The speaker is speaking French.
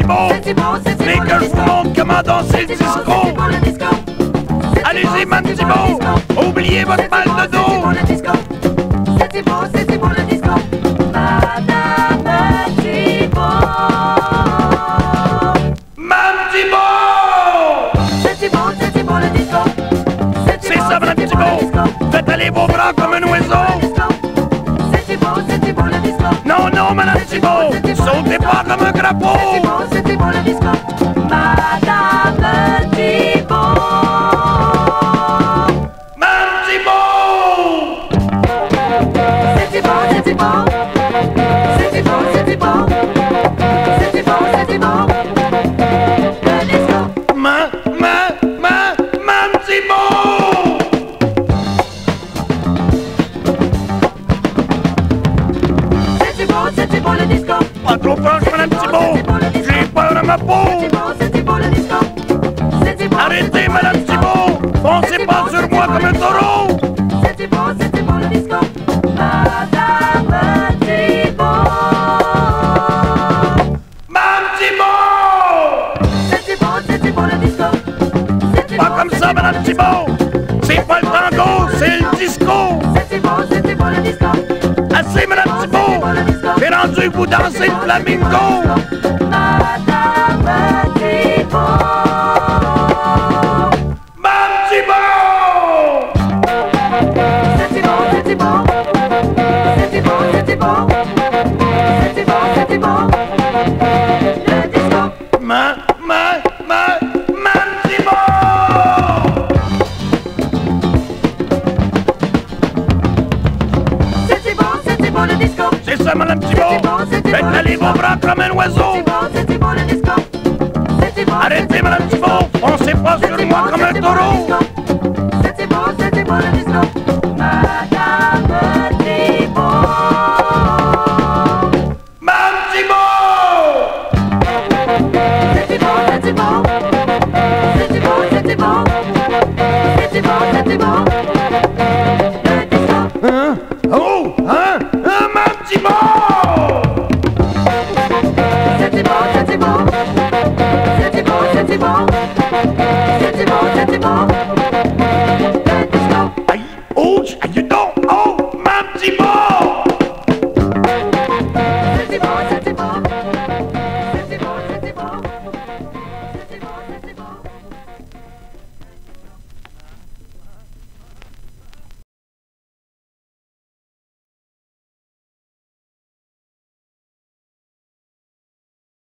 beau. Mais que je vous montre comment danser le disco. Allez-y, man, petit beau. Oubliez votre mal de dos. C'est beau le disco. Madame petit beau. Man, petit beau. C'est beau le disco. C'est ça, madame petit beau. Faites aller vos bras comme un oiseau. C'est beau le disco. Non, non, madame petit beau. Sautez pas comme un crapaud. C'est beau le disco. Madame petit beau. Man, petit beau. C'est beau. C'est beau le disco. Man, petit beau. C'est beau le disco. Pas trop proche, madame petit beau. J'ai peur de ma peau. C'est beau le disco. Arrêtez, madame petit beau. Foncez pas sur moi comme un taureau. C'est beau le disco. Madame petit beau. Man, petit beau. C'est beau le disco. Pas comme ça, madame petit beau. C'est pas le tango, c'est le disco. C'est beau le disco. Assez, madame petit beau. J'ai rendu que vous dansez le flamingo. Madame petit beau. Man, petit beau. C'est beau. Le disco. Man, petit beau. C'est beau le disco. C'est ça, madame petit beau. Faites aller vos bras comme un oiseau. C'est beau le disco. Arrêtez, madame petit beau. Foncez pas sur moi comme un taureau. C'est beau le disco. Madame petit beau. Man, petit beau. C'est beau. Le disco. Hein? Oh, hein? Man, petit beau. C'est beau. Le disco. Aïe, ouch, aïe, donc, oh, man, petit beau. C'est beau.